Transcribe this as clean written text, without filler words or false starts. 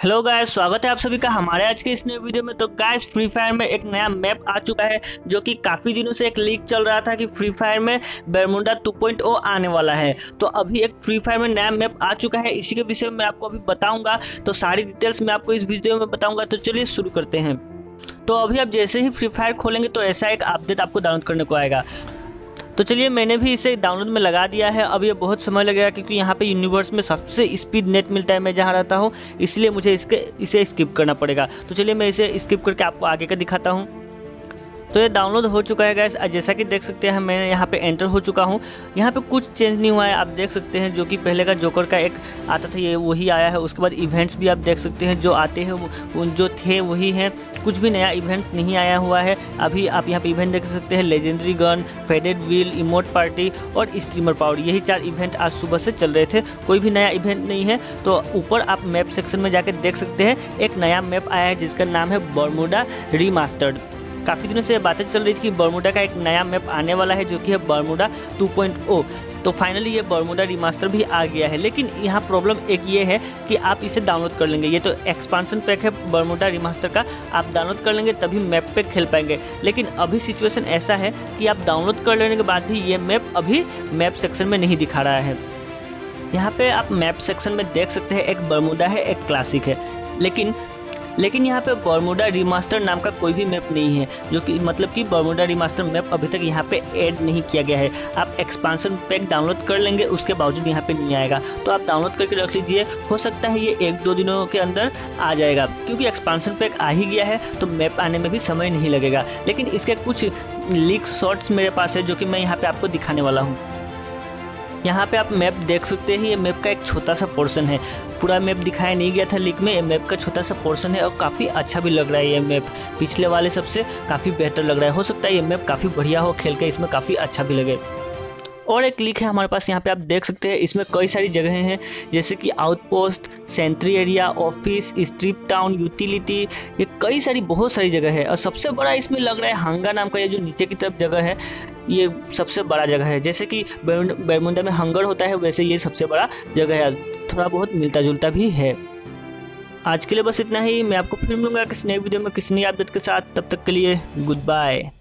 Hello guys, स्वागत है आप सभी का हमारे आज के इस नए वीडियो में। तो गाइस, फ्री फायर में एक नया मैप आ चुका है जो कि काफ़ी दिनों से एक लीक चल रहा था कि फ्री फायर में बरमूडा 2.0 आने वाला है। तो अभी एक फ्री फायर में नया मैप आ चुका है, इसी के विषय में मैं आपको अभी बताऊंगा। तो सारी डिटेल्स मैं आपको इस वीडियो में बताऊंगा। तो चलिए शुरू करते हैं। तो अभी आप जैसे ही फ्री फायर खोलेंगे तो ऐसा एक अपडेट आपको डाउनलोड करने को आएगा। तो चलिए, मैंने भी इसे डाउनलोड में लगा दिया है। अब ये बहुत समय लगेगा क्योंकि यहाँ पे यूनिवर्स में सबसे स्पीड नेट मिलता है मैं जहाँ रहता हूँ, इसलिए मुझे इसे स्किप करना पड़ेगा। तो चलिए मैं इसे स्किप करके आपको आगे का दिखाता हूँ। तो ये डाउनलोड हो चुका है गाइस। जैसा कि देख सकते हैं मैं यहाँ पे एंटर हो चुका हूँ। यहाँ पे कुछ चेंज नहीं हुआ है, आप देख सकते हैं। जो कि पहले का जोकर का एक आता था ये वही आया है। उसके बाद इवेंट्स भी आप देख सकते हैं जो आते हैं वो जो थे वही हैं। कुछ भी नया इवेंट्स नहीं आया हुआ है। अभी आप यहाँ पे इवेंट देख सकते हैं, legendary gun, faded wheel, emote party और स्ट्रीमर पावर। यही 4 इवेंट आज सुबह से चल रहे थे। कोई भी नया इवेंट नहीं है। तो ऊपर आप मैप सेक्शन में जाके देख सकते हैं एक नया मैप आया है जिसका नाम है बरमूडा रीमास्टर्ड। काफ़ी दिनों से बातें चल रही थी कि बरमूडा का एक नया मैप आने वाला है जो कि है बरमूडा 2.0। तो फाइनली ये बरमूडा रिमास्टर भी आ गया है। लेकिन यहाँ प्रॉब्लम एक ये है कि आप इसे डाउनलोड कर लेंगे। ये तो एक्सपांसन पैक है बरमूडा रिमास्टर का, आप डाउनलोड कर लेंगे तभी मैप पे खेल पाएंगे। लेकिन अभी सिचुएशन ऐसा है कि आप डाउनलोड कर लेने के बाद भी ये मैप अभी मैप सेक्शन में नहीं दिखा रहा है। यहाँ पे आप मैप सेक्शन में देख सकते हैं एक बरमूडा है, एक क्लासिक है। लेकिन यहाँ पे बरमूडा रिमास्टर नाम का कोई भी मैप नहीं है, जो कि मतलब कि बरमूडा रिमास्टर मैप अभी तक यहाँ पे ऐड नहीं किया गया है। आप एक्सपांसन पैक डाउनलोड कर लेंगे उसके बावजूद यहाँ पे नहीं आएगा। तो आप डाउनलोड करके रख लीजिए, हो सकता है ये 1-2 दिनों के अंदर आ जाएगा। क्योंकि एक्सपांसन पैक आ ही गया है तो मैप आने में भी समय नहीं लगेगा। लेकिन इसके कुछ लीक शॉट्स मेरे पास है जो कि मैं यहाँ पे आपको दिखाने वाला हूँ। यहाँ पे आप मैप देख सकते हैं, ये मैप का एक छोटा सा पोर्शन है। पूरा मैप दिखाया नहीं गया था लीक में, ये मैप का छोटा सा पोर्शन है और काफ़ी अच्छा भी लग रहा है। ये मैप पिछले वाले सबसे काफ़ी बेहतर लग रहा है। हो सकता है ये मैप काफ़ी बढ़िया हो, खेल के इसमें काफ़ी अच्छा भी लगे। और एक लीक है हमारे पास, यहाँ पे आप देख सकते हैं। इसमें कई सारी जगहें हैं जैसे कि outpost, sentry area, office, strip town, utility, ये कई सारी बहुत सारी जगह है। और सबसे बड़ा इसमें लग रहा है हंगा नाम का ये जो नीचे की तरफ जगह है, ये सबसे बड़ा जगह है। जैसे कि बरमूडा में हंगर होता है वैसे ये सबसे बड़ा जगह है। थोड़ा बहुत मिलता जुलता भी है। आज के लिए बस इतना ही। मैं आपको फिर मिलूंगा किसी नई वीडियो में किसी नई अपडेट के साथ। तब तक के लिए गुड बाय।